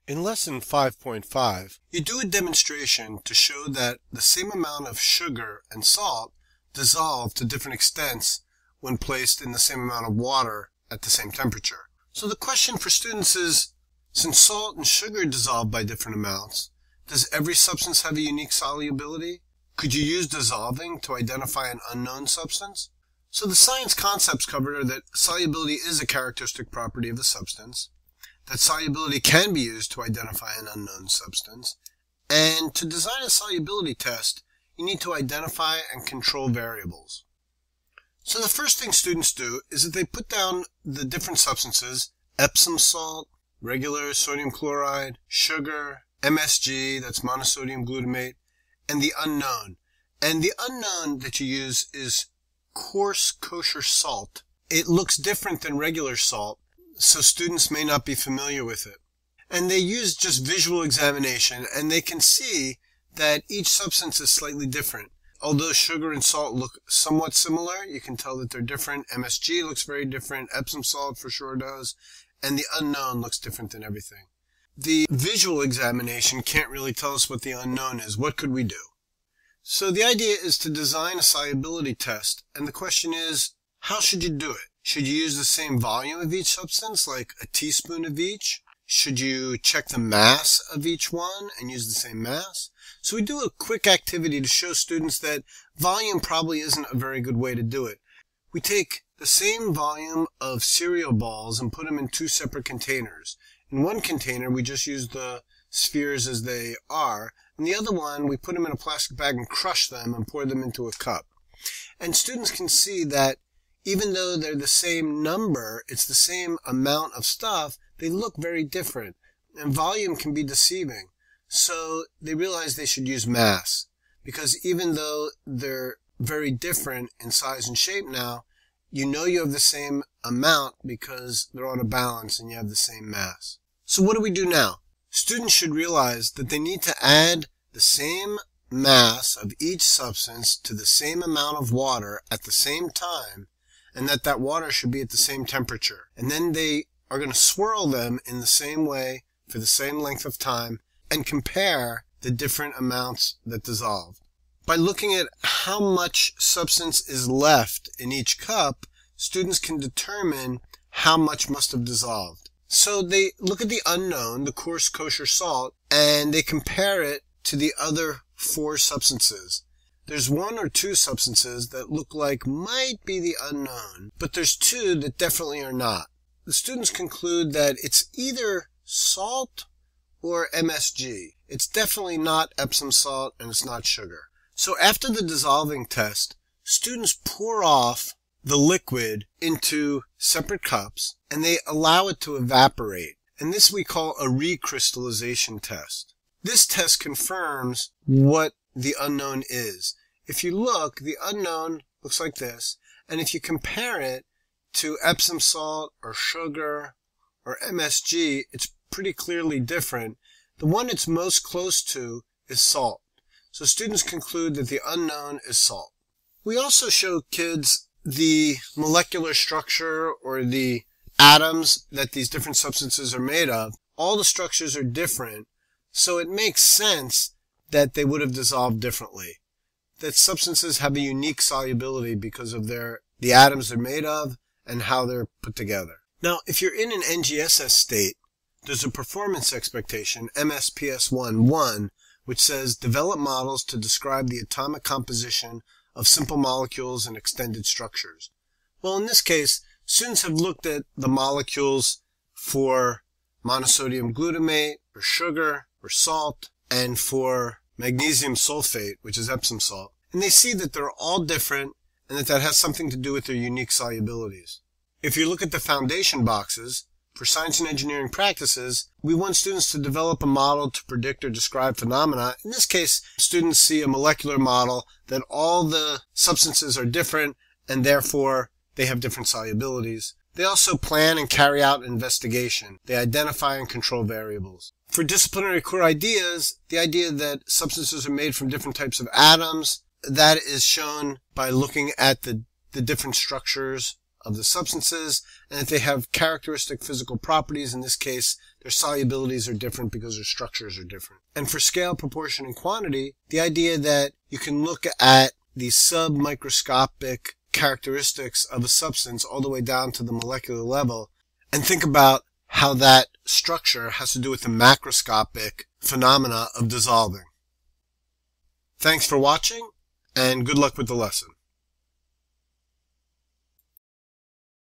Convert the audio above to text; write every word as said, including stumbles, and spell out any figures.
In Lesson five point five, you do a demonstration to show that the same amount of sugar and salt dissolve to different extents when placed in the same amount of water at the same temperature. So the question for students is, since salt and sugar dissolve by different amounts, does every substance have a unique solubility? Could you use dissolving to identify an unknown substance? So the science concepts covered are that solubility is a characteristic property of a substance, that solubility can be used to identify an unknown substance, and to design a solubility test, you need to identify and control variables. So the first thing students do is that they put down the different substances, Epsom salt, regular sodium chloride, sugar, M S G, that's monosodium glutamate, and the unknown. And the unknown that you use is coarse kosher salt. It looks different than regular salt, so students may not be familiar with it. And they use just visual examination, and they can see that each substance is slightly different. Although sugar and salt look somewhat similar, you can tell that they're different. M S G looks very different. Epsom salt for sure does. And the unknown looks different than everything. The visual examination can't really tell us what the unknown is. What could we do? So the idea is to design a solubility test, and the question is, how should you do it? Should you use the same volume of each substance, like a teaspoon of each? Should you check the mass of each one and use the same mass? So we do a quick activity to show students that volume probably isn't a very good way to do it. We take the same volume of cereal balls and put them in two separate containers. In one container, we just use the spheres as they are. In the other one, we put them in a plastic bag and crush them and pour them into a cup. And students can see that even though they're the same number, it's the same amount of stuff, they look very different. And volume can be deceiving. So they realize they should use mass. Because even though they're very different in size and shape now, you know you have the same amount because they're on a balance and you have the same mass. So what do we do now? Students should realize that they need to add the same mass of each substance to the same amount of water at the same time, and that that water should be at the same temperature. And then they are going to swirl them in the same way for the same length of time and compare the different amounts that dissolve. By looking at how much substance is left in each cup, students can determine how much must have dissolved. So they look at the unknown, the coarse kosher salt, and they compare it to the other four substances. There's one or two substances that look like might be the unknown, but there's two that definitely are not. The students conclude that it's either salt or M S G. It's definitely not Epsom salt and it's not sugar. So after the dissolving test, students pour off the liquid into separate cups and they allow it to evaporate. And this we call a recrystallization test. This test confirms what the unknown is. If you look, the unknown looks like this, and if you compare it to Epsom salt or sugar or M S G, it's pretty clearly different. The one it's most close to is salt. So students conclude that the unknown is salt. We also show kids the molecular structure or the atoms that these different substances are made of. All the structures are different, so it makes sense that they would have dissolved differently. That substances have a unique solubility because of their the atoms they're made of and how they're put together. Now, if you're in an N G S S state, there's a performance expectation, M S P S one one, which says develop models to describe the atomic composition of simple molecules and extended structures. Well, in this case, students have looked at the molecules for monosodium glutamate, for sugar, for salt, and for magnesium sulfate, which is Epsom salt. And they see that they're all different and that that has something to do with their unique solubilities. If you look at the foundation boxes, for science and engineering practices, we want students to develop a model to predict or describe phenomena. In this case, students see a molecular model that all the substances are different and therefore they have different solubilities. They also plan and carry out an investigation. They identify and control variables. For disciplinary core ideas, the idea that substances are made from different types of atoms, that is shown by looking at the, the different structures of the substances, and if they have characteristic physical properties. In this case, their solubilities are different because their structures are different. And for scale, proportion, and quantity, the idea that you can look at the submicroscopic characteristics of a substance all the way down to the molecular level and think about how that structure has to do with the macroscopic phenomena of dissolving. Thanks for watching, and good luck with the lesson.